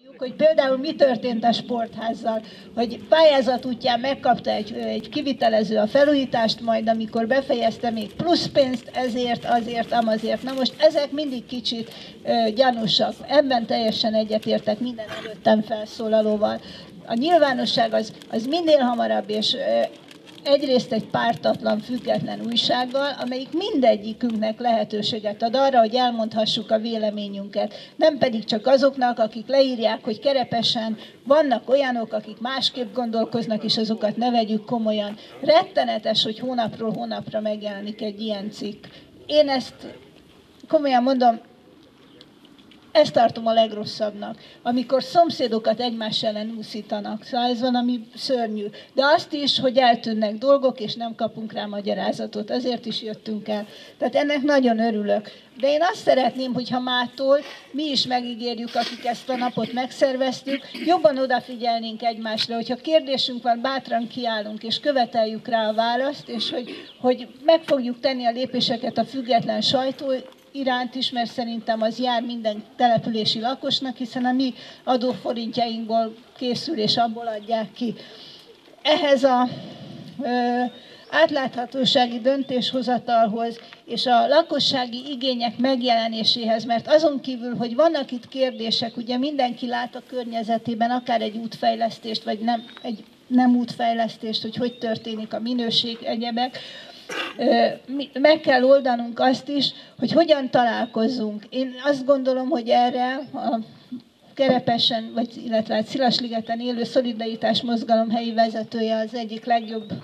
Hogy például mi történt a sportházzal, hogy pályázat útján megkapta egy kivitelező a felújítást, majd amikor befejezte, még plusz pénzt ezért, azért, amazért. Na most ezek mindig kicsit gyanúsak. Ebben teljesen egyetértek minden előttem felszólalóval. A nyilvánosság az minél hamarabb, és egyrészt egy pártatlan, független újsággal, amelyik mindegyikünknek lehetőséget ad arra, hogy elmondhassuk a véleményünket. Nem pedig csak azoknak, akik leírják, hogy Kerepesen vannak olyanok, akik másképp gondolkoznak, és azokat ne vegyük komolyan. Rettenetes, hogy hónapról hónapra megjelenik egy ilyen cikk. Én ezt komolyan mondom, ezt tartom a legrosszabbnak, amikor szomszédokat egymás ellen úszítanak. Szóval ez van, ami szörnyű. De azt is, hogy eltűnnek dolgok, és nem kapunk rá magyarázatot. Azért is jöttünk el. Tehát ennek nagyon örülök. De én azt szeretném, hogyha mától mi is megígérjük, akik ezt a napot megszerveztük, jobban odafigyelnénk egymásra, hogyha kérdésünk van, bátran kiállunk, és követeljük rá a választ, és hogy meg fogjuk tenni a lépéseket a független sajtó iránt is, mert szerintem az jár minden települési lakosnak, hiszen a mi adóforintjainkból készül, és abból adják ki. Ehhez a átláthatósági döntéshozatalhoz és a lakossági igények megjelenéséhez, mert azon kívül, hogy vannak itt kérdések, ugye mindenki lát a környezetében akár egy útfejlesztést, vagy nem útfejlesztést, hogy történik a minőség, egyebek, meg kell oldanunk azt is, hogy hogyan találkozzunk. Én azt gondolom, hogy erre a Kerepesen, illetve Szilasligeten élő Szolidaritás Mozgalom helyi vezetője az egyik legjobb,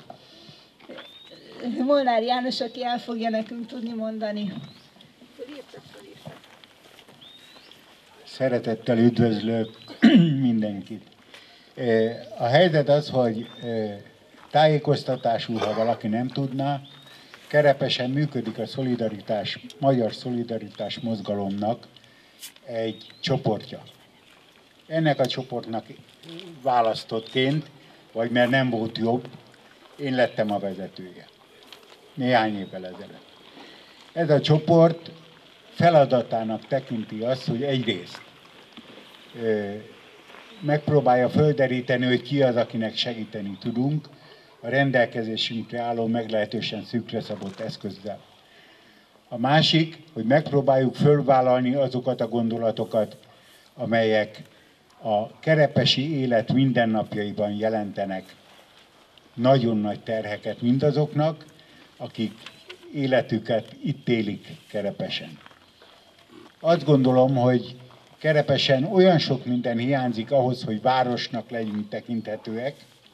Molnár János, aki el fogja nekünk tudni mondani. Szeretettel üdvözlök mindenkit. A helyzet az, hogy tájékoztatásul, ha valaki nem tudná, Kerepesen működik a Magyar Szolidaritás Mozgalomnak egy csoportja. Ennek a csoportnak választottként, vagy mert nem volt jobb, én lettem a vezetője. Néhány évvel ezelőtt. Ez a csoport feladatának tekinti azt, hogy egyrészt megpróbálja földeríteni, hogy ki az, akinek segíteni tudunk, a rendelkezésünkre álló meglehetősen szűkre szabott eszközzel. A másik, hogy megpróbáljuk fölvállalni azokat a gondolatokat, amelyek a kerepesi élet mindennapjaiban jelentenek nagyon nagy terheket mindazoknak, akik életüket itt élik Kerepesen. Azt gondolom, hogy Kerepesen olyan sok minden hiányzik ahhoz, hogy városnak legyünk tekinthetőek,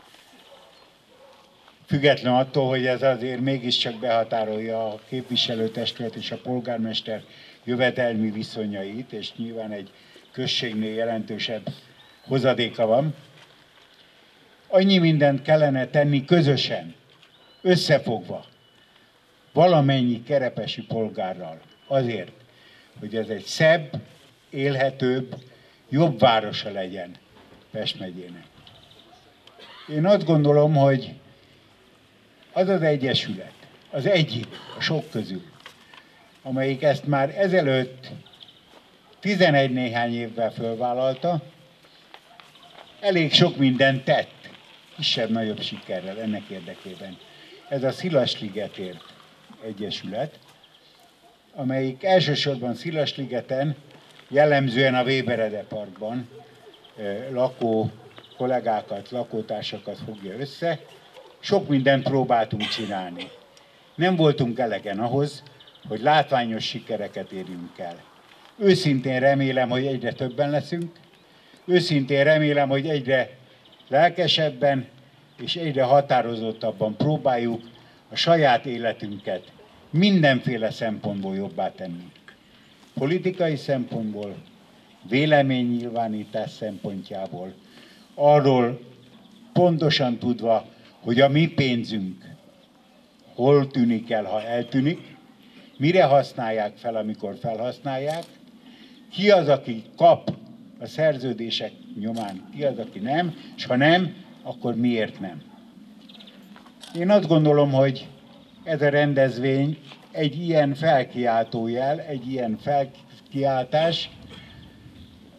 független attól, hogy ez azért mégiscsak behatárolja a képviselőtestület és a polgármester jövedelmi viszonyait, és nyilván egy községnél jelentősebb hozadéka van. Annyi mindent kellene tenni közösen, összefogva, valamennyi kerepesi polgárral azért, hogy ez egy szebb, élhetőbb, jobb városa legyen Pest megyének. Én azt gondolom, hogy az az egyesület, az egyik a sok közül, amelyik ezt már ezelőtt 11 néhány évvel fölvállalta, elég sok mindent tett, kisebb-nagyobb sikerrel ennek érdekében. Ez a Szilasligetért Egyesület, amelyik elsősorban Szilasligeten, jellemzően a Weberede Parkban lakó kollégákat, lakótársakat fogja össze. Sok mindent próbáltunk csinálni. Nem voltunk elegen ahhoz, hogy látványos sikereket érjünk el. Őszintén remélem, hogy egyre többen leszünk, őszintén remélem, hogy egyre lelkesebben és egyre határozottabban próbáljuk a saját életünket mindenféle szempontból jobbá tenni. Politikai szempontból, véleménynyilvánítás szempontjából, arról pontosan tudva, hogy a mi pénzünk hol tűnik el, ha eltűnik, mire használják fel, amikor felhasználják, ki az, aki kap a szerződések nyomán, ki az, aki nem, és ha nem, akkor miért nem. Én azt gondolom, hogy ez a rendezvény egy ilyen felkiáltójel, egy ilyen felkiáltás,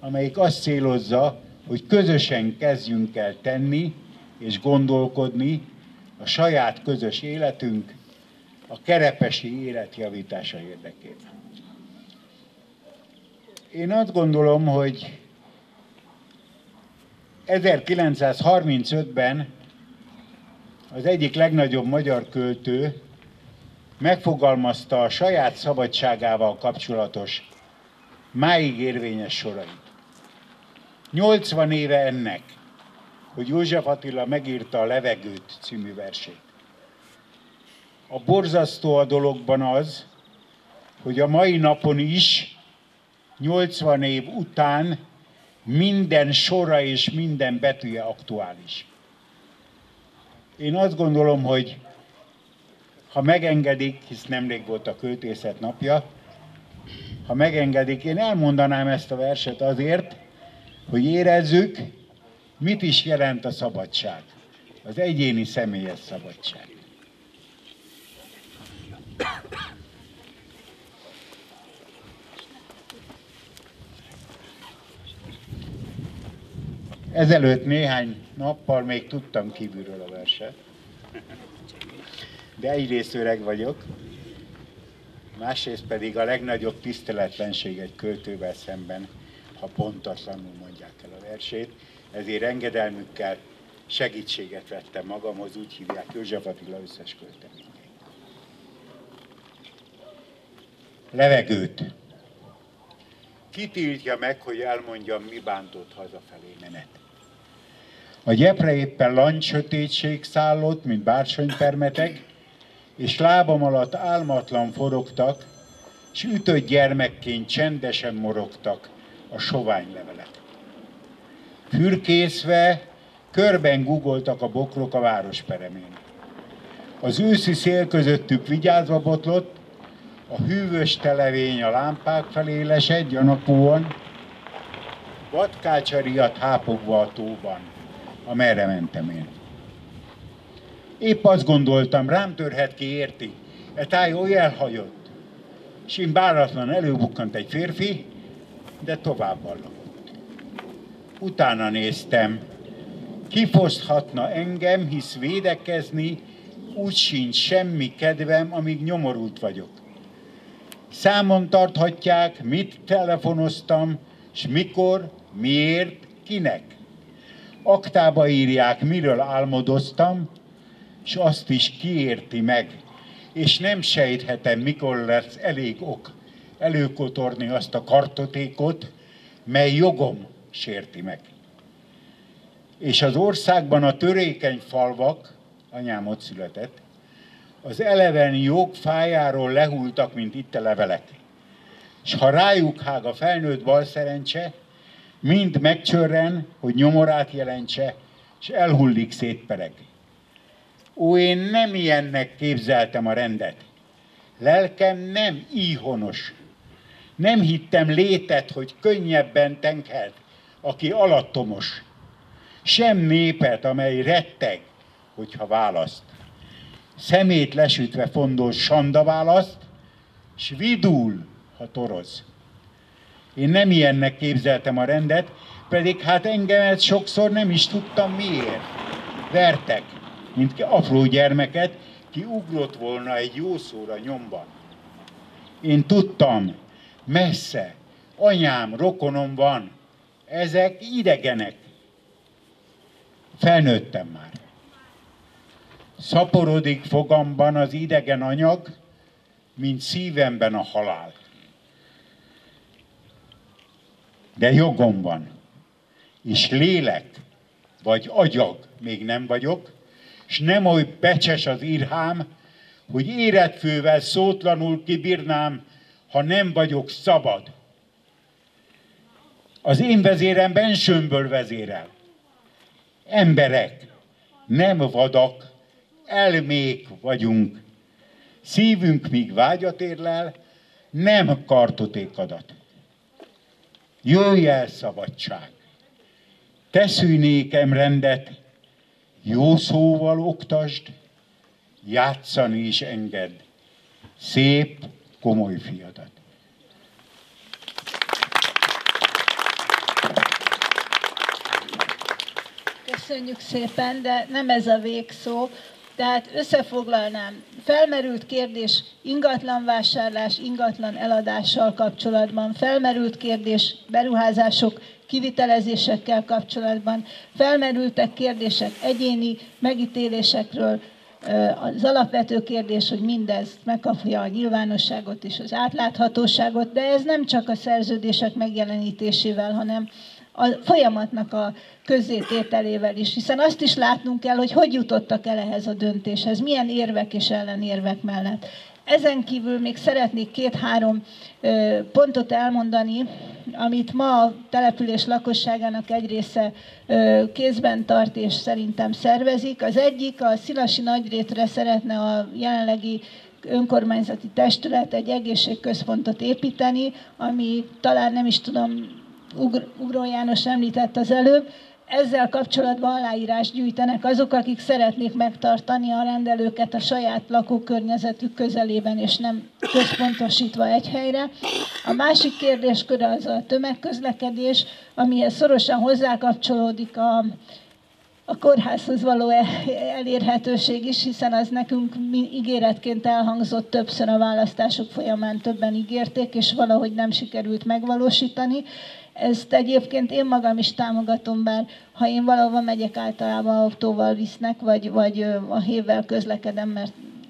amelyik azt célozza, hogy közösen kezdjünk el tenni és gondolkodni a saját közös életünk, a kerepesi élet javítása érdekében. Én azt gondolom, hogy 1935-ben az egyik legnagyobb magyar költő megfogalmazta a saját szabadságával kapcsolatos, máig érvényes sorait. 80 éve ennek, hogy József Attila megírta a Levegőt című versét. A borzasztó a dologban az, hogy a mai napon is, 80 év után minden sora és minden betűje aktuális. Én azt gondolom, hogy ha megengedik, hisz nemrég volt a Költészet napja, ha megengedik, én elmondanám ezt a verset azért, hogy érezzük, mit is jelent a szabadság, az egyéni személyes szabadság. Ezelőtt néhány nappal még tudtam kívülről a verset, de egyrészt öreg vagyok, másrészt pedig a legnagyobb tiszteletlenség egy költővel szemben, ha pontatlanul mondják el a versét, ezért engedelmükkel segítséget vettem magamhoz, úgy hívják József Attila összes költeményét. Levegőt. Ki tiltja meg, hogy elmondjam, mi bántott hazafelé menet? A gyepre éppen lancsötétség szállott, mint bársonypermeteg, és lábam alatt álmatlan forogtak, s ütött gyermekként csendesen morogtak a sovány levelek. Fürkészve, körben gugoltak a bokrok a városperemén. Az őszi szél közöttük vigyázva botlott, a hűvös televény a lámpák felé lesett gyanakúan, vadkácsa riadt hápogva a tóban, amerre mentem én. Épp azt gondoltam, rám törhet ki, érti, e táj oly elhagyott, s én bálatlan előbukkant egy férfi, de tovább ballagott. Utána néztem, kifoszthatna engem, hisz védekezni úgy sincs semmi kedvem, amíg nyomorult vagyok. Számon tarthatják, mit telefonoztam, s mikor, miért, kinek. Aktába írják, miről álmodoztam, s azt is kiérti meg, és nem sejthetem, mikor lesz elég ok előkotorni azt a kartotékot, mely jogom sérti meg. És az országban a törékeny falvak, anyám ott született, az eleven jog fájáról lehultak, mint itt a levelek. S ha rájuk hág a felnőtt balszerencse, mind megcsörren, hogy nyomorát jelentse, s elhullik szétpereg. Ó, én nem ilyennek képzeltem a rendet. Lelkem nem íhonos. Nem hittem létet, hogy könnyebben tenkhet, aki alattomos. Sem népet, amely retteg, hogyha választ. Szemét lesütve fondós sanda választ, s vidul, ha toroz. Én nem ilyennek képzeltem a rendet, pedig hát engemet sokszor nem is tudtam miért. Vertek, mint apró gyermeket, ki ugrott volna egy jó szóra nyomban. Én tudtam, messze, anyám, rokonom van, ezek idegenek. Felnőttem már. Szaporodik fogamban az idegen anyag, mint szívemben a halál. De jogom van, és lélek, vagy agyag még nem vagyok, s nem oly becses az irhám, hogy éretfővel szótlanul kibírnám, ha nem vagyok szabad. Az én vezérem bensőmből vezérel. Emberek, nem vadak, elmék vagyunk. Szívünk míg vágyat érlel, nem kartotékadat. Jöjj el, szabadság! Te szűnékem rendet, jó szóval oktasd, játszani is engedd, szép, komoly fiadat. Köszönjük szépen, de nem ez a végszó. Tehát összefoglalnám, felmerült kérdés ingatlanvásárlás, ingatlan eladással kapcsolatban, felmerült kérdés beruházások, kivitelezésekkel kapcsolatban, felmerültek kérdések egyéni megítélésekről, az alapvető kérdés, hogy mindez megkapja a nyilvánosságot és az átláthatóságot, de ez nem csak a szerződések megjelenítésével, hanem a folyamatnak a közzétételével is, hiszen azt is látnunk kell, hogy hogy jutottak el ehhez a döntéshez, milyen érvek és ellenérvek mellett. Ezen kívül még szeretnék 2-3 pontot elmondani, amit ma a település lakosságának egy része kézben tart és szerintem szervezik. Az egyik, a Szilasi Nagyrétre szeretne a jelenlegi önkormányzati testület egy egészségközpontot építeni, ami talán nem is tudom, Ugró János említett az előbb, ezzel kapcsolatban aláírást gyűjtenek azok, akik szeretnék megtartani a rendelőket a saját lakókörnyezetük közelében, és nem központosítva egy helyre. A másik kérdéskör az a tömegközlekedés, amihez szorosan hozzákapcsolódik a kórházhoz való elérhetőség is, hiszen az nekünk ígéretként elhangzott többször a választások folyamán, többen ígérték, és valahogy nem sikerült megvalósítani. Ezt egyébként én magam is támogatom, bár ha én valahova megyek, általában autóval visznek, vagy a hévvel közlekedem, mert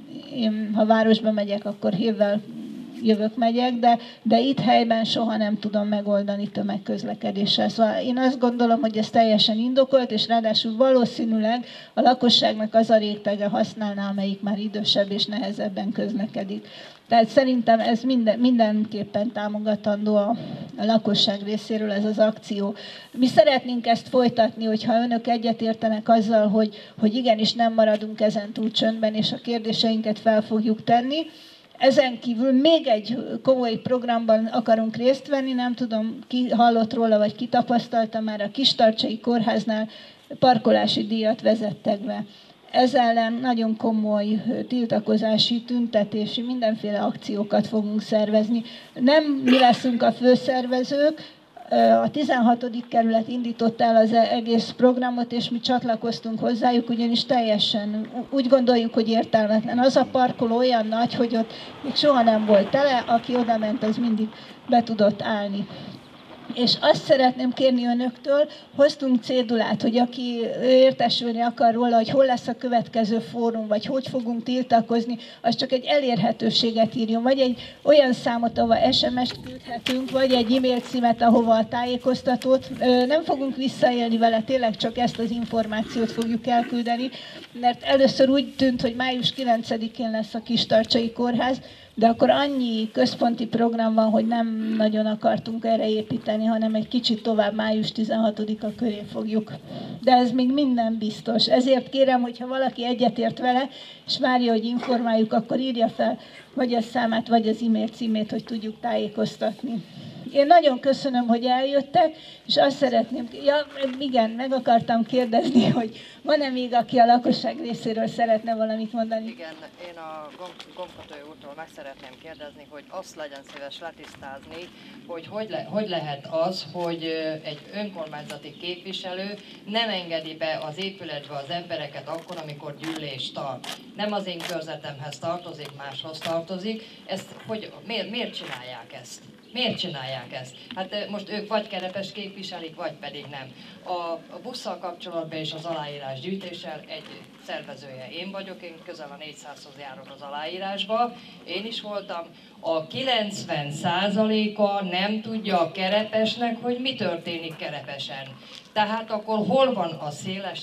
én, ha városba megyek, akkor hévvel megyek, de itt helyben soha nem tudom megoldani tömegközlekedéssel. Szóval én azt gondolom, hogy ez teljesen indokolt, és ráadásul valószínűleg a lakosságnak az a rétege használná, amelyik már idősebb és nehezebben közlekedik. Tehát szerintem ez mindenképpen támogatandó a lakosság részéről ez az akció. Mi szeretnénk ezt folytatni, hogyha önök egyetértenek azzal, hogy igenis nem maradunk ezen túl csöndben, és a kérdéseinket fel fogjuk tenni. Ezen kívül még egy komoly programban akarunk részt venni, nem tudom, ki hallott róla, vagy ki tapasztalta már, a Kistarcsai Kórháznál parkolási díjat vezettek be. Ez ellen nagyon komoly tiltakozási, tüntetési, mindenféle akciókat fogunk szervezni. Nem mi leszünk a főszervezők, a 16. kerület indította el az egész programot, és mi csatlakoztunk hozzájuk, ugyanis teljesen úgy gondoljuk, hogy értelmetlen. Az a parkoló olyan nagy, hogy ott még soha nem volt tele, aki oda ment, az mindig be tudott állni. És azt szeretném kérni önöktől, hoztunk cédulát, hogy aki értesülni akar róla, hogy hol lesz a következő fórum, vagy hogy fogunk tiltakozni, az csak egy elérhetőséget írjon, vagy egy olyan számot, ahova SMS-t küldhetünk, vagy egy e-mail címet, ahova a tájékoztatót. Nem fogunk visszaélni vele, tényleg csak ezt az információt fogjuk elküldeni, mert először úgy tűnt, hogy május 9-én lesz a Kistarcsai Kórház, de akkor annyi központi program van, hogy nem nagyon akartunk erre építeni, hanem egy kicsit tovább május 16-a köré fogjuk. De ez még minden biztos. Ezért kérem, hogyha valaki egyetért vele, és várja, hogy informáljuk, akkor írja fel vagy a számát, vagy az e-mail címét, hogy tudjuk tájékoztatni. Én nagyon köszönöm, hogy eljöttek, és azt szeretném, igen, meg akartam kérdezni, hogy van-e még, aki a lakosság részéről szeretne valamit mondani? Igen, én a Gombkötő úrtól meg szeretném kérdezni, hogy azt legyen szíves letisztázni, hogy lehet az, hogy egy önkormányzati képviselő nem engedi be az épületbe az embereket akkor, amikor gyűlést tart. Nem az én körzetemhez tartozik, máshoz tartozik. Miért csinálják ezt? Miért csinálják ezt? Hát most ők vagy Kerepes képviselik, vagy pedig nem. A busszal kapcsolatban és az aláírás gyűjtéssel egy szervezője én vagyok, én közel a 400-hoz járok az aláírásba, én is voltam. A 90%-a nem tudja a Kerepesnek, hogy mi történik Kerepesen. Tehát akkor hol van a széles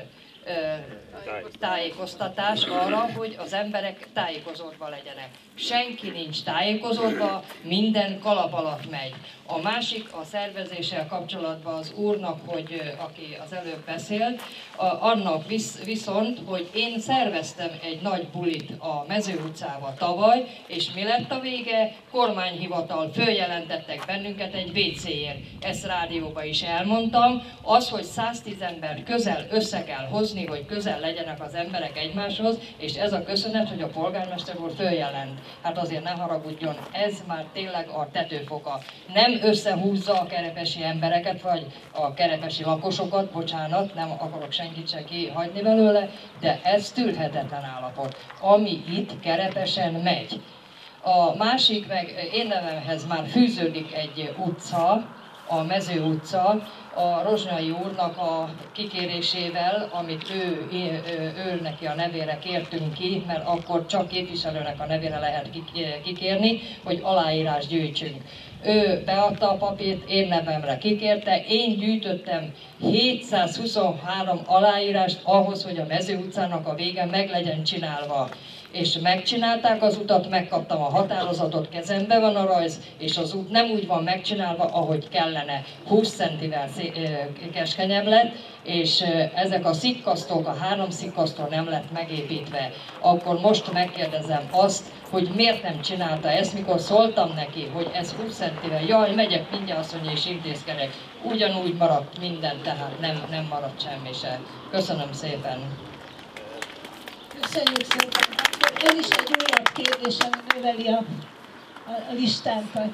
tájékoztatás arra, hogy az emberek tájékozódva legyenek. Senki nincs tájékozódva, minden kalap alatt megy. A másik a szervezéssel kapcsolatban az úrnak, aki az előbb beszélt, annak viszont, hogy én szerveztem egy nagy bulit a Mező utcába tavaly, és mi lett a vége? Kormányhivatal följelentettek bennünket egy WC-ért. Ezt rádióba is elmondtam. Az, hogy 110 ember közel össze kell hozni, hogy közel legyenek az emberek egymáshoz, és ez a köszönet, hogy a polgármester úr följelent. Hát azért ne haragudjon, ez már tényleg a tetőfoka. Nem összehúzza a kerepesi embereket, vagy a kerepesi lakosokat, bocsánat, nem akarok senkit se kihagyni belőle, de ez tűrhetetlen állapot, ami itt Kerepesen megy. A másik meg én nevemhez már fűződik egy utca, a Mező utca, a Rozsnyai úrnak a kikérésével, amit ő neki a nevére kértünk ki, mert akkor csak képviselőnek a nevére lehet kikérni, hogy aláírás gyűjtsünk. Ő beadta a papírt, én nevemre kikérte, én gyűjtöttem 723 aláírást ahhoz, hogy a Mező utcának a vége meg legyen csinálva. És megcsinálták az utat, megkaptam a határozatot, kezembe van a rajz, és az út nem úgy van megcsinálva, ahogy kellene. 20 centivel keskenyebb lett, és ezek a szikkasztók, a 3 szikkasztó nem lett megépítve. Akkor most megkérdezem azt, hogy miért nem csinálta ezt, mikor szóltam neki, hogy ez 20 centivel, jaj, megyek mindjárt, azt mondja, és intézkedek. Ugyanúgy maradt minden, tehát nem maradt semmi se. Köszönöm szépen. Köszönjük szépen. Ön is egy újabb kérdés, ami növeli a listánkat.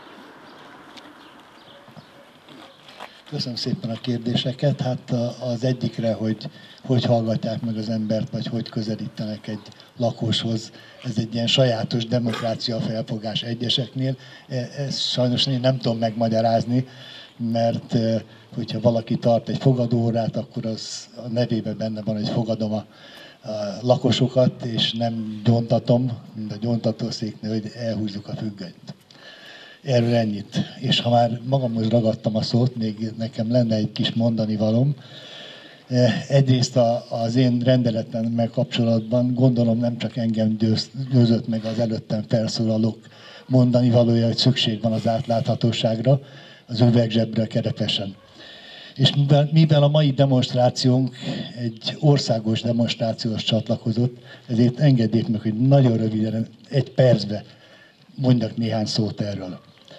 Köszönöm szépen a kérdéseket. Hát az egyikre, hogy hallgatják meg az embert, vagy hogy közelítenek egy lakoshoz. Ez egy ilyen sajátos demokrácia felfogás egyeseknél. Ezt sajnos én nem tudom megmagyarázni, mert hogyha valaki tart egy fogadóórát, akkor az a nevében benne van, hogy fogadom a lakosokat, és nem gyóntatom, mint a gyóntatószéknél, hogy elhúzzuk a függönyt. Erről ennyit. És ha már magamhoz ragadtam a szót, még nekem lenne egy kis mondani valom. Egyrészt az én rendeletemmel kapcsolatban gondolom nem csak engem győzött meg az előttem felszólalók mondani valója, hogy szükség van az átláthatóságra, az üvegzsebre Kerepesen. És mivel a mai demonstrációnk egy országos demonstrációhoz csatlakozott, ezért engedjék meg, hogy nagyon röviden, egy percbe mondjak néhány szót erről.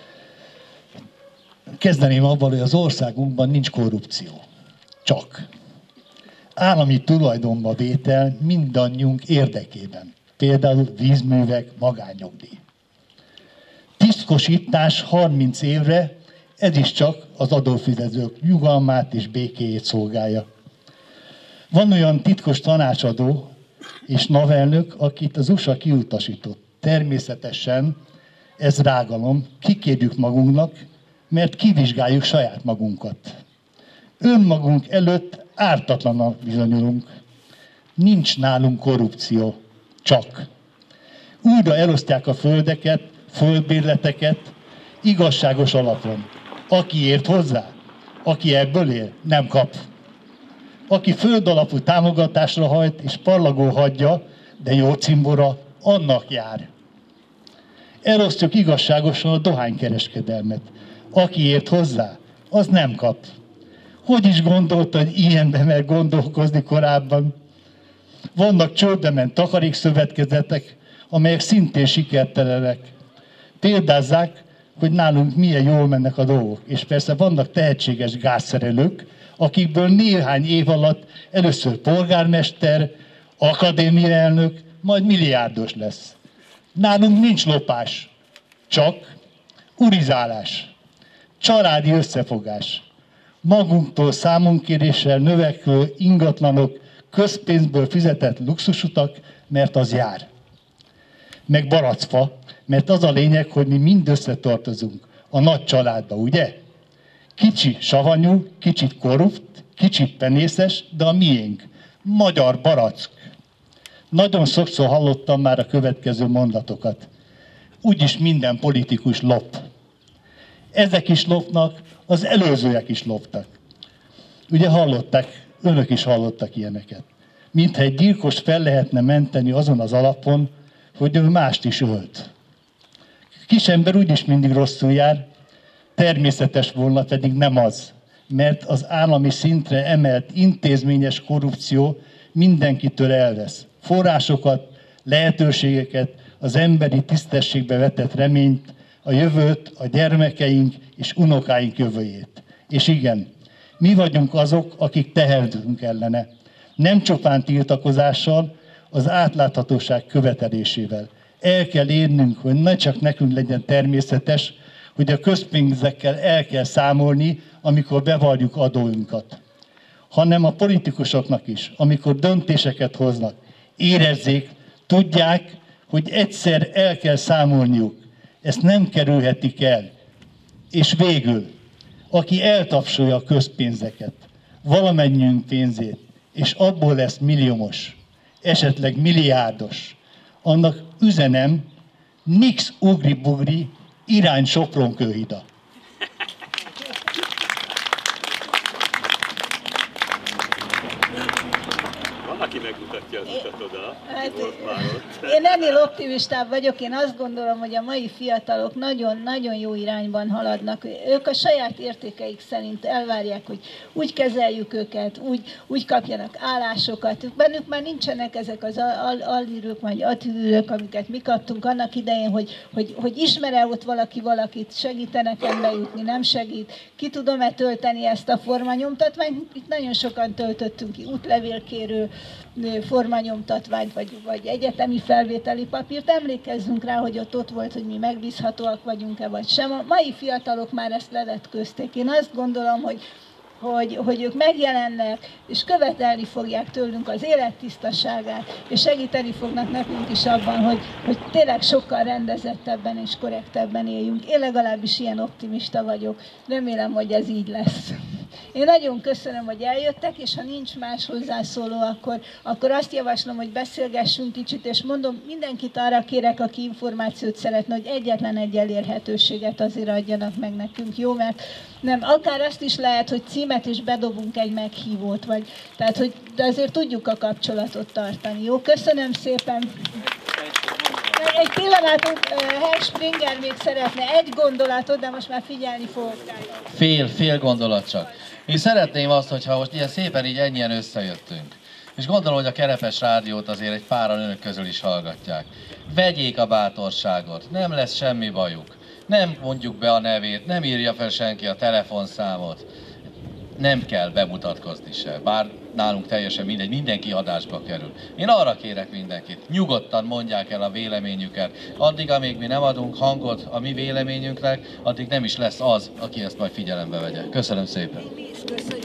Kezdeném abban, hogy az országunkban nincs korrupció. Csak. Állami tulajdonba vétel mindannyiunk érdekében. Például vízművek, magánnyugdíj. Titkosítás 30 évre, ez is csak az adófizetők nyugalmát és békéjét szolgálja. Van olyan titkos tanácsadó és navelnök, akit az USA kiutasított. Természetesen ez rágalom, kikérjük magunknak, mert kivizsgáljuk saját magunkat. Önmagunk előtt ártatlanak bizonyulunk. Nincs nálunk korrupció, csak. Újra elosztják a földeket, földbérleteket igazságos alapon. Aki ért hozzá, aki ebből él, nem kap. Aki földalapú támogatásra hajt és parlagó hagyja, de jó cimbora, annak jár. Elosztjuk igazságosan a dohánykereskedelmet. Aki ért hozzá, az nem kap. Hogy is gondolta, hogy ilyenben meg gondolkozni korábban? Vannak csődbe ment takarékszövetkezetek, amelyek szintén sikertelenek. Példázzák, hogy nálunk milyen jól mennek a dolgok. És persze vannak tehetséges gázszerelők, akikből néhány év alatt először polgármester, akadémiaelnök, majd milliárdos lesz. Nálunk nincs lopás, csak urizálás, családi összefogás. Magunktól számonkéréssel növekvő ingatlanok, közpénzből fizetett luxusutak, mert az jár. Meg baracfa, mert az a lényeg, hogy mi mind összetartozunk a nagy családba, ugye? Kicsi savanyú, kicsit korrupt, kicsit penészes, de a miénk. Magyar barack. Nagyon sokszor hallottam már a következő mondatokat. Úgyis minden politikus lop. Ezek is lopnak, az előzőek is loptak. Ugye hallották, önök is hallottak ilyeneket. Mintha egy gyilkost fel lehetne menteni azon az alapon, hogy ő mást is ölt. Kisember úgyis mindig rosszul jár, természetes volna, pedig nem az. Mert az állami szintre emelt intézményes korrupció mindenkitől elvesz. Forrásokat, lehetőségeket, az emberi tisztességbe vetett reményt, a jövőt, a gyermekeink és unokáink jövőjét. És igen, mi vagyunk azok, akik teherülünk ellene. Nem csupán tiltakozással, az átláthatóság követelésével. El kell érnünk, hogy ne csak nekünk legyen természetes, hogy a közpénzekkel el kell számolni, amikor bevalljuk adóinkat, hanem a politikusoknak is, amikor döntéseket hoznak, érezzék, tudják, hogy egyszer el kell számolniuk. Ezt nem kerülhetik el. És végül, aki eltapsolja a közpénzeket, valamennyiünk pénzét, és abból lesz milliómos, esetleg milliárdos, annak üzenem, nix ugri-bugri, irány Sopron-Kőhida. Valaki megmutatja az utat oda. Hát, én ennél optimistább vagyok, én azt gondolom, hogy a mai fiatalok nagyon jó irányban haladnak. Ők a saját értékeik szerint elvárják, hogy úgy kezeljük őket, úgy kapjanak állásokat. Bennük már nincsenek ezek az alírők, vagy atűrők, amiket mi kaptunk annak idején, hogy ismer-e ott valakit, segítenek bejutni, nem segít, ki tudom-e tölteni ezt a formanyomtatványt. Itt nagyon sokan töltöttünk ki útlevélkérő formanyomtatványt, vagy egyetemi felvételi papírt. Emlékezzünk rá, hogy ott volt, hogy mi megbízhatóak vagyunk-e, vagy sem. A mai fiatalok már ezt levetközték. Én azt gondolom, hogy ők megjelennek, és követelni fogják tőlünk az élettisztaságát, és segíteni fognak nekünk is abban, hogy tényleg sokkal rendezettebben és korrektebben éljünk. Én legalábbis ilyen optimista vagyok. Remélem, hogy ez így lesz. Én nagyon köszönöm, hogy eljöttek, és ha nincs más hozzászóló, akkor azt javaslom, hogy beszélgessünk kicsit, és mondom, mindenkit arra kérek, aki információt szeretne, hogy egyetlen egy elérhetőséget azért adjanak meg nekünk, jó? Mert nem, akár azt is lehet, hogy címet is bedobunk egy meghívót, de azért tudjuk a kapcsolatot tartani, jó? Köszönöm szépen! Egy pillanatot, Herr Springer még szeretne egy gondolatot, de most már figyelni fogok. Fél gondolat csak. Én szeretném azt, hogyha most ilyen szépen így ennyien összejöttünk. És gondolom, hogy a Kerepes Rádiót azért egy páran önök közül is hallgatják. Vegyék a bátorságot, nem lesz semmi bajuk. Nem mondjuk be a nevét, nem írja fel senki a telefonszámot. Nem kell bemutatkozni se, bár nálunk teljesen mindegy, mindenki adásba kerül. Én arra kérek mindenkit, nyugodtan mondják el a véleményüket. Addig, amíg mi nem adunk hangot a mi véleményünknek, addig nem is lesz az, aki ezt majd figyelembe vegye. Köszönöm szépen!